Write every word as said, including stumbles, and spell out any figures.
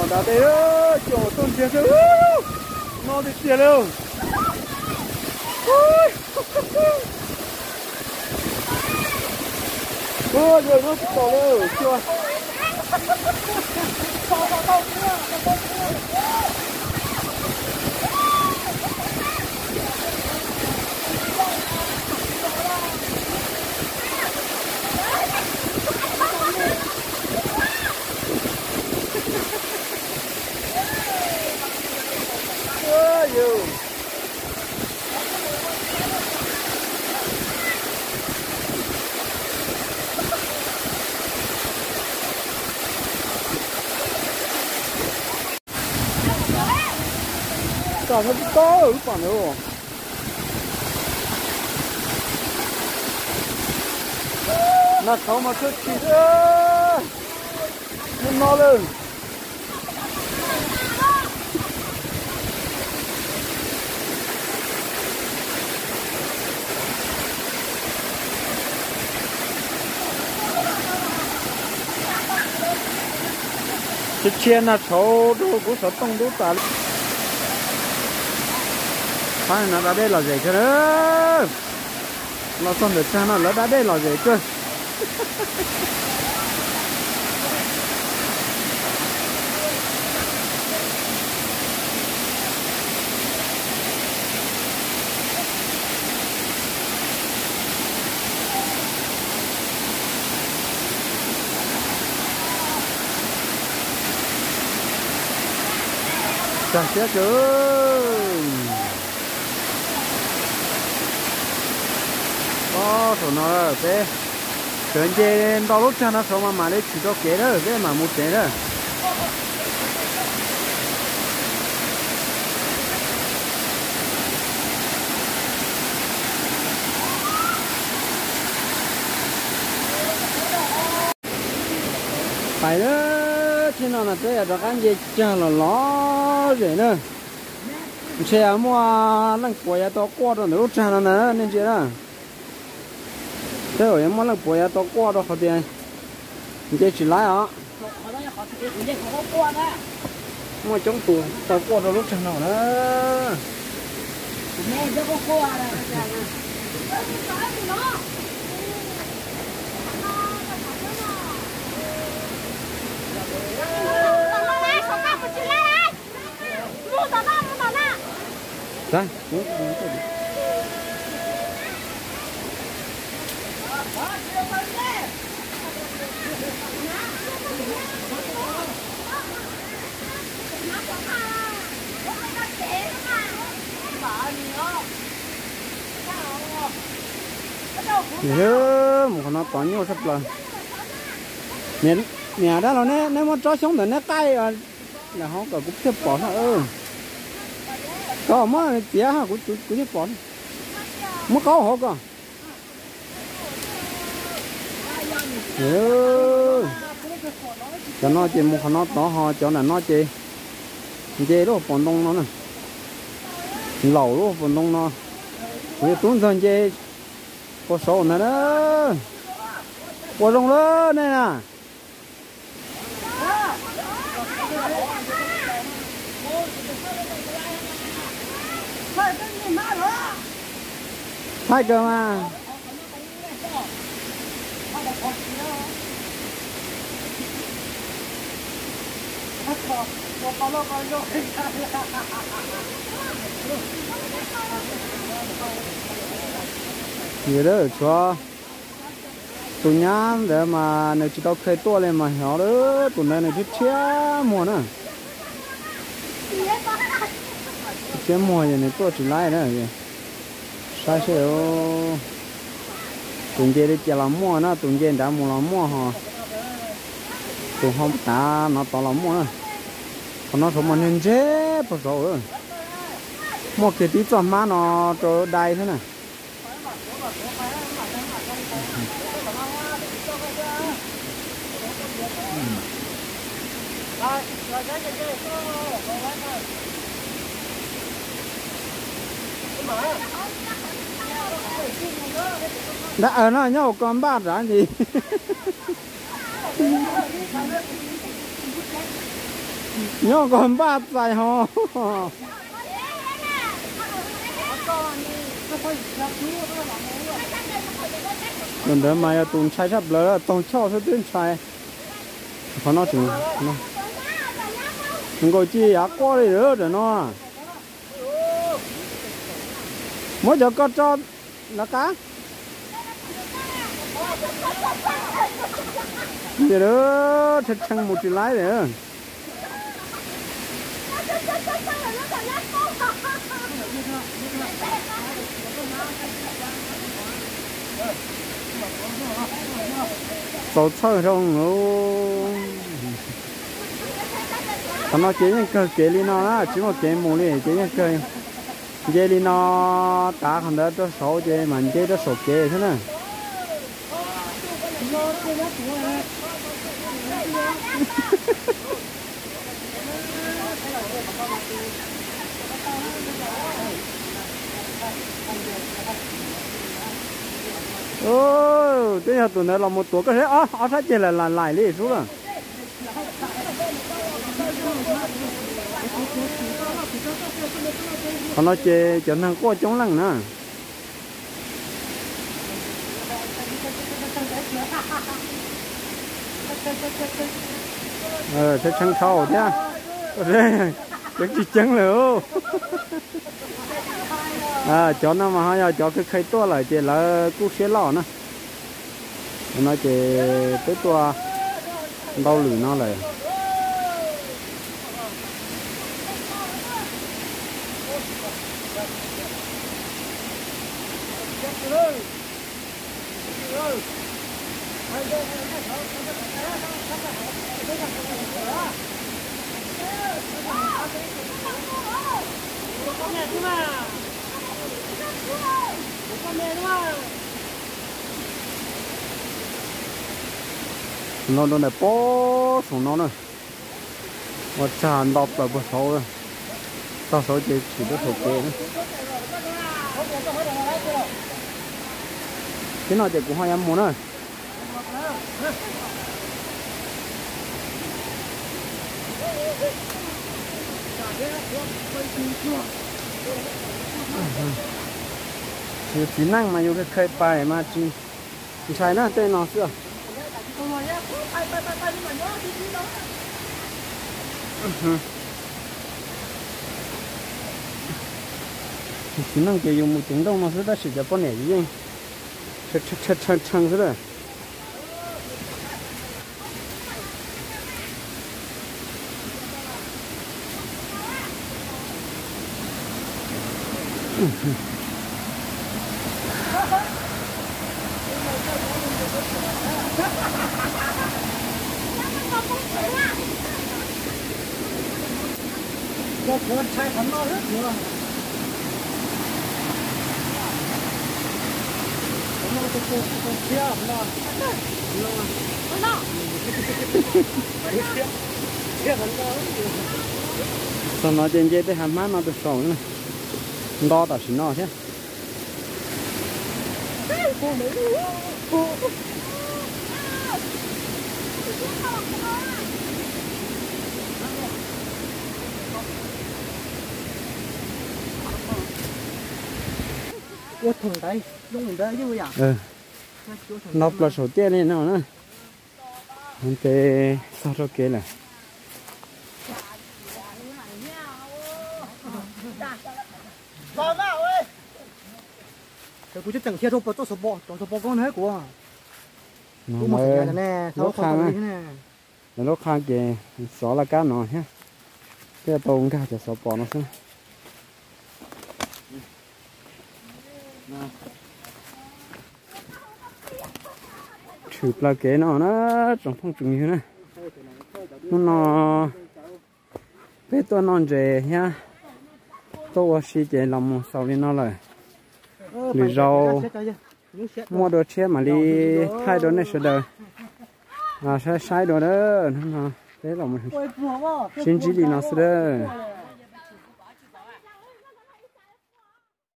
đã đây đó chỗ tôn chết rồi nó đi tiền đâu ôi rồi nó bỏ đâu chưa cả nó to ở phần nữa nó không mà cứ chỉ nữa nhưng nó lên cái chiên là số đồ của số tông đồ tả phải nó đã đây là gì cơ đó nó xong được sao nó đã đây là gì cơ chẳng chết chứ có số nó là thế chuyện gì đau lúc cho nó số mà mà lấy chỉ cho kế đó thế mà một kế đó phải đó thế nào là thế là cái gì cha là nó vậy nữa xe mua lăng quay to qua rồi lúc cha nó nữa nên chứ đó thế rồi em muốn là quay to qua đó họ tiền cái chỉ lái hả mua chống tù to qua đó lúc cha nào nữa mẹ cho con qua đây nhớ một con nó to nhiều sắp lần miền nhà đó là nè nếu mà cho xuống thì nó cay là họ cả cũng tiếp bỏ thôi có mà tía ha cũng cũng tiếp bỏ mới có họ cơ nhớ cho nó chỉ một con nó to họ cho là nó chỉ chỉ đó phần đông nó nè lẩu đó phần đông nó cái tuấn sơn chỉ có số này đó có rong đó này nè hai cơ mà gì đó cho tụi nhá để mà nếu chỉ tao khơi to lên mà nhỏ đó tụi này này chút chia mùa nữa chia mùa vậy này to chỉ lại nữa sai sẹo tụi kia đi chơi làm mua nó tụi kia đã mua làm mua họ tụi không ta nó to làm mua nữa còn nó không mà nên dễ bao giờ mua cái tí cho má nó cho đầy thế này đã ở nó nhau còn ba giá gì nhỏ còn ba dài ho mình đỡ mà tụi trái sắp lỡ tụi cho số tuyến trái khó nó chừng nó mình gọi chi á qua đi nữa rồi nó mỗi giờ có cho là cá giờ đó thật chăng một chữ lái nữa sầu sơ trong nó còn nó chế những cái chế li nó đó chỉ một chế mù li chế những cái chế li nó cả hàng đó cho số chế mà chế cho số chế thế này ô thế là tụi nó là một tổ cái thế á á sát chế là lại lại đi xuống rồi còn nó chế cho nó có chống lăng nữa ờ thế chân khâu thế thế cái gì chân nữa à cho nó mà hay cho cái khay to lại chế là cú xé lò nữa nó chế tới tua đau lưỡi nó lại nó nó này bó xuống nó này và tràn đọc là bớt sâu rồi sao sâu chỉ chỉ có thuộc kê nữa cái nào chỉ cũng hai em muốn rồi chỉ kỹ năng mà dùng cái khai bài mà chỉ chỉ sai nó tên nó xưa chỉ năng chỉ dùng một tiếng đông nó sẽ đã sử dụng bao nhiêu gì chắc chắc chắc chắc chắc rồi cho con trai hắn nó hết rồi nó có có có kia nó nó nó sao nó trên dây tới hàm má nó được sầu nữa đo tao xin nó chứ quất thùng đây dùng đây chứ vậy ừ nộp là số tiền này nào nữa anh tê sao cho kia này vào vào ơi cái cú chắc chẳng theo đâu có số bộ số bộ con hết của nó mới lúc khang á lúc khang kì xóa là cá nó nhá cái tôm cá cho số bộ nó xem chụp là cái nó nó trong phong trùng như này nó nó cái tôi non dễ nhá tôi chỉ dễ làm một sau đi nó lại lì rau mua đồ chế mà đi thay đồ này sẽ đời à sai sai đồ đó nó thế là một xin chỉ đi nó sẽ đời